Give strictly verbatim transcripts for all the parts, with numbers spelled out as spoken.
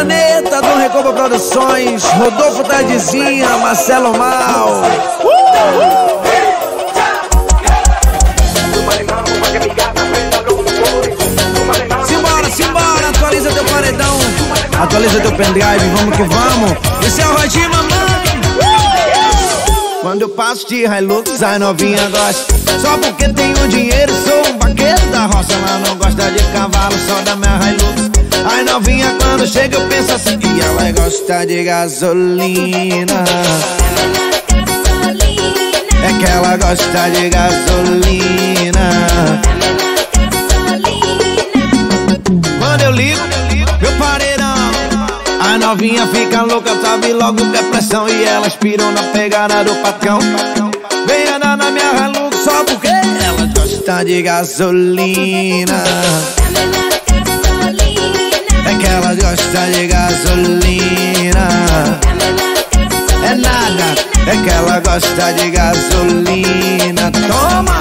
Planeta, Dom Recoba Produções, Rodolfo Tardezinha, Marcelo Mal. Uh, uh. Simbora, simbora, atualiza teu paredão, atualiza teu pendrive, vamos que vamos. Esse é o Rodim, mamãe. Quando eu passo de Hilux, a novinha gosta. Só porque tenho dinheiro, sou um vaqueiro da roça. Ela não gosta de cavalo, só da minha Hilux. A novinha quando chega eu penso assim, e ela gosta de gasolina. É que ela gosta de gasolina. Quando eu ligo, meu paredão, a novinha fica louca, sabe logo que é pressão. E ela inspirou na pegada do patrão. Vem andar na minha Hilux só porque ela gosta de gasolina. É que ela gosta de gasolina. É nada, é que ela gosta de gasolina. Toma!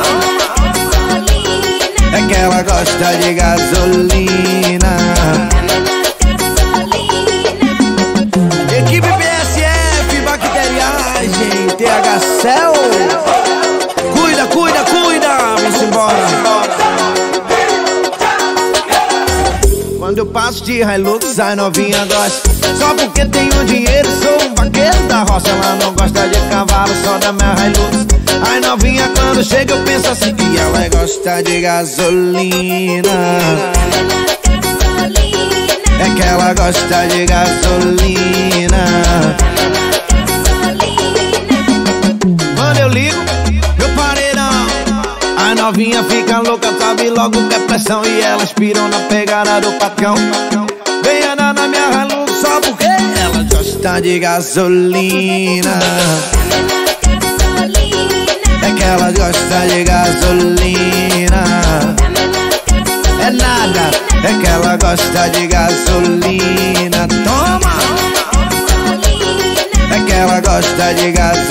É que ela gosta de gasolina. Equipe B S F, bacteriagem, T H C E L. Cuida, cuida, cuida, vamos embora. Quando eu passo de Hilux, a novinha gosta. Só porque tenho dinheiro, sou um vaqueiro da roça. Ela não gosta de cavalo, só da minha Hilux. A novinha quando chega eu penso assim, e ela gosta de gasolina. É que ela gosta de gasolina. Quando eu ligo, meu paredão, a novinha fica louca, sabe logo que é pressão. E ela inspirou na pegada do patrão. Vem andar na minha Hilux só porque ela gosta de gasolina. É que ela gosta de gasolina. É nada, é que ela gosta de gasolina. Toma! É que ela gosta de gasolina.